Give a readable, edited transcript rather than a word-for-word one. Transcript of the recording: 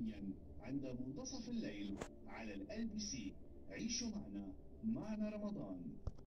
يوميا عند منتصف الليل على الLBC. عيشوا معنا رمضان.